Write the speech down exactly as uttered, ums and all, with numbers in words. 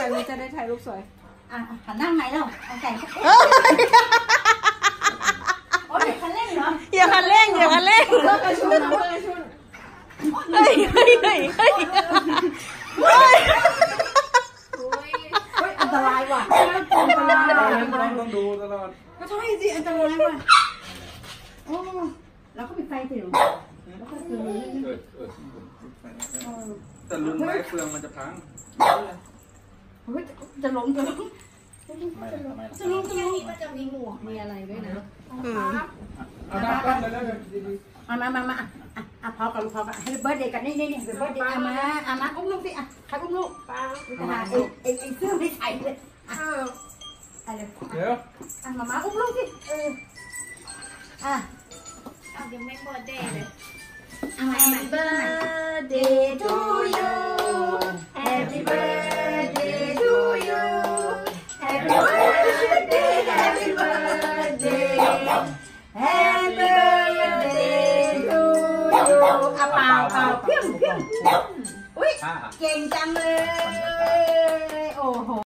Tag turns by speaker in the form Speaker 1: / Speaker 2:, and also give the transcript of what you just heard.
Speaker 1: ายรูปจะได้ถ่ายรูปสวย
Speaker 2: อ่ะหันหน้าไงแล้วเอาไก่โอ้ยคันเร่งเหรอ
Speaker 3: อย่าคันเร่งอย่าคันเร่ง
Speaker 1: เลิกกระชุนนะเลิกกระชุน
Speaker 3: เฮ้ยเฮ้ยเฮ้ยเฮ้ยเ
Speaker 2: ฮ้ยอันตรายว่ะอันตราย
Speaker 4: ต้องดูตลอด
Speaker 2: ก็ใช่สิอันตรายว่ะโอ้แล้วก็ปิดไฟสิหนูแล้วก็คือ
Speaker 4: แต่ลุงไม่เฟืองมันจะพัง
Speaker 2: เฮ้ยจะล้มจะล้มจะล้มจะล้ม
Speaker 1: มันจะมีหมวกมีอะไรด้วยนะ
Speaker 4: เอาหน้าตั้งเลยแล้ว
Speaker 2: มามามามาอ่ะอ่ะพอกันพอกันให้เบิร์ดเดย์กันนี่นี่นี่เบิร์ดเดย์อ่ะมาอ่ะมาอุ้มลูกสิอ่ะใครอุ้มลูกป้าไอ้ไอ้ไอ้เสื้อไม่ใส่เลยอ่ะอะไร
Speaker 4: เดี๋ยว
Speaker 2: อ่ะมามาอุ้มลูกสิเอออ่ะ
Speaker 1: ยังไม่เบิร์ดเดย์เลย
Speaker 2: Happy birthday to you Happy birthday to you Happy birthday Happy birthday Happy birthday to you อ่ะเปล่าเปล่าเพี้ยงเพี้ยงอุ้ยเก่งจังเลยโอ้โห